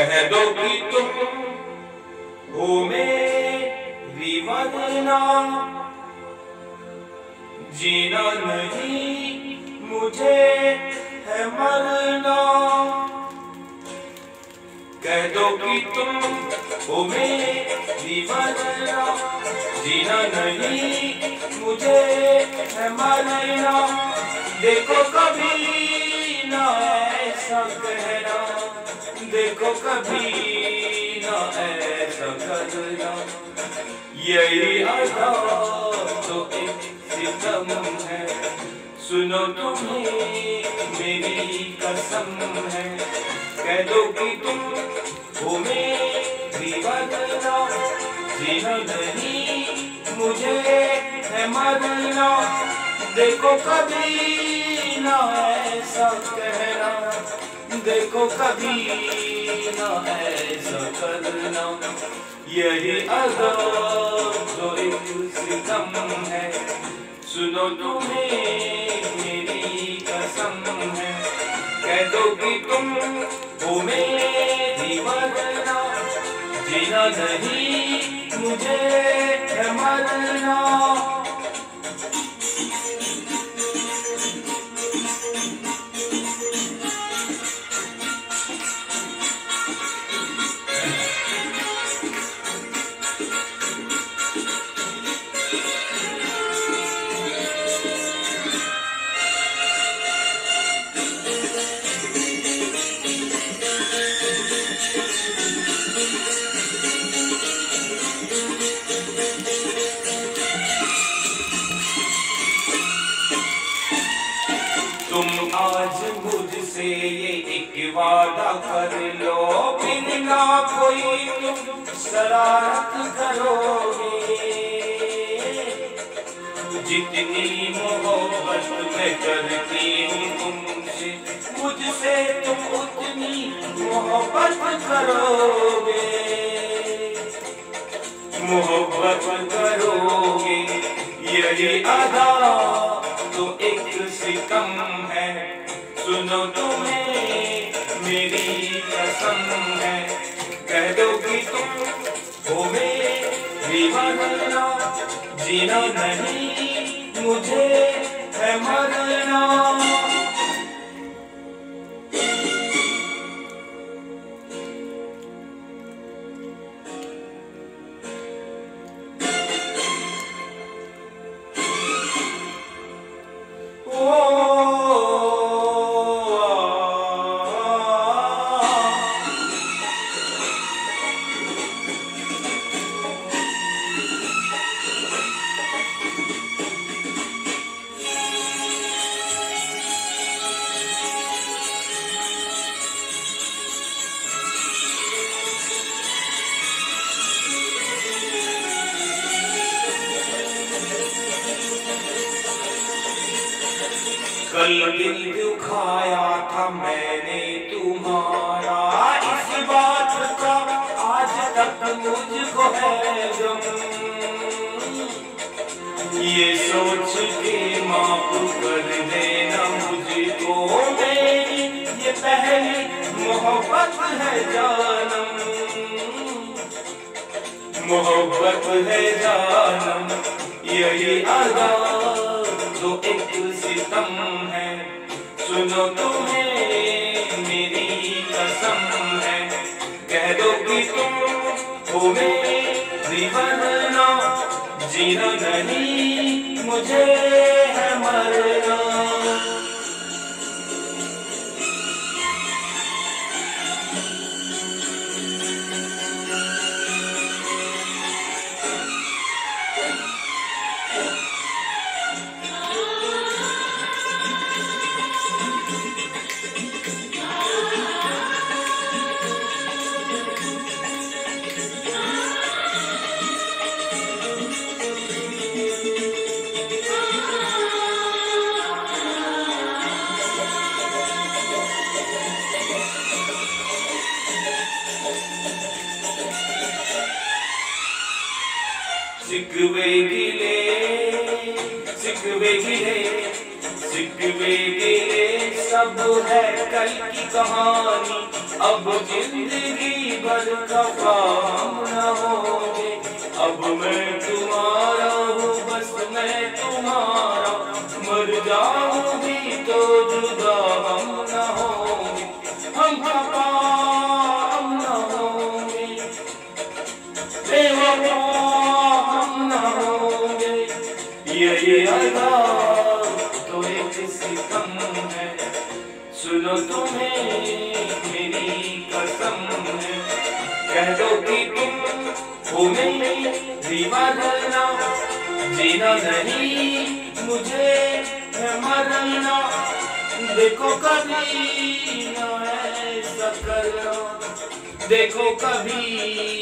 कह दो कि तुम हो मेरी वरना जीना नहीं मुझे है मरना। कह दो कि तुम हो मेरी वरना जीना नहीं मुझे है मरना। देखो कभी ना ऐसा कहना, देखो कभी ना ऐसा करना। यही अदा तो एक सितम है, सुनो तुम्हें मेरी कसम है। कह दो कि तुम हो मेरी वरना जीना नहीं मुझे है मरना। देखो कभी ना ऐसा कहना, देखो कभी ना ऐसा करना। यही अदा तो एक सितम है, सुनो तुम्हें मेरी कसम है। कह दो कि तुम हो मेरी वरना जीना नहीं मुझे है मरना। तुम आज मुझसे ये एक वादा कर लो, फिर ना कोई तुम शरारत करोगे। जितनी मोहब्बत मैं करती हूँ तुमसे, मुझसे तुम उतनी मोहब्बत करोगे, मोहब्बत करोगे। यही अदा तो एक सितम है, सुनो तुम्हें मेरी कसम है। कह दो कि तुम हो मेरी वरना जीना नहीं मुझे है मरना। कल दिल दुखाया था मैंने तुम्हारा, इस बात का आज तक मुझको है गम। ये सोच के माफ कर देना मुझको, मेरी ये पहली मोहब्बत है जानम, मोहब्बत है जानम। यही अदा तो एक सितम है, सुनो तुम्हें मेरी कसम है। कह दो कि तुम हो मेरी वरना जीना नहीं मुझे है मरना। सिकवे गिले सिकवे गिले सिकवे गिले सब है कल की कहानी, अब जिंदगी पर खफा हम न होंगे। अब मैं तुम्हारा हूँ बस मैं तुम्हारा, मर जाऊंगी तो जुदा हम न होंगे। हम खफा हम न होंगे, बेवफा हम न होंगे। ये अदा तो एक सितम है, सुनो तुम्हें मेरी कसम है। कह दो कि तुम हो मेरी दीवाना, जीना नहीं मुझे है मरना। देखो कभी ना ऐसा करना, देखो कभी